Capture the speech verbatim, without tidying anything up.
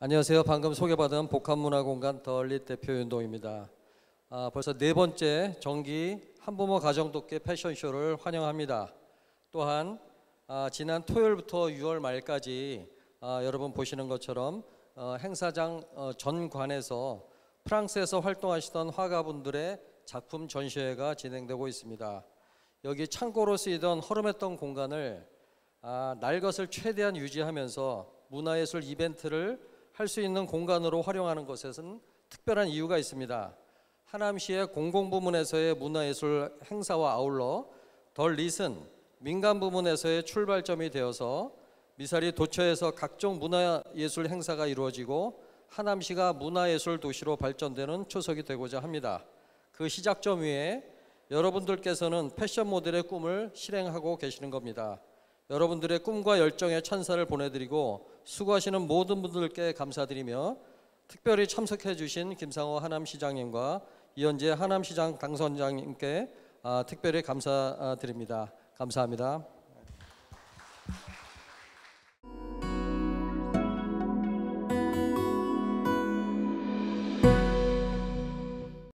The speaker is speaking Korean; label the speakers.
Speaker 1: 안녕하세요. 방금 소개받은 복합문화공간 더얼릿 대표 윤동입니다. 아, 벌써 네 번째 정기 한부모 가정돕기 패션쇼를 환영합니다. 또한 아, 지난 토요일부터 유월 말까지 아, 여러분 보시는 것처럼 어, 행사장 어, 전관에서 프랑스에서 활동하시던 화가분들의 작품 전시회가 진행되고 있습니다. 여기 창고로 쓰이던 허름했던 공간을 아, 날 것을 최대한 유지하면서 문화예술 이벤트를 할 수 있는 공간으로 활용하는 것에는 특별한 이유가 있습니다. 하남시의 공공부문에서의 문화예술 행사와 아울러 덜릿은 민간부문에서의 출발점이 되어서 미사리 도처에서 각종 문화예술 행사가 이루어지고 하남시가 문화예술 도시로 발전되는 초석이 되고자 합니다. 그 시작점 위에 여러분들께서는 패션 모델의 꿈을 실행하고 계시는 겁니다. 여러분들의 꿈과 열정의 찬사를 보내드리고 수고하시는 모든 분들께 감사드리며 특별히 참석해 주신 김상호 하남시장님과 이현재 하남시장 당선자님께 특별히 감사드립니다. 감사합니다.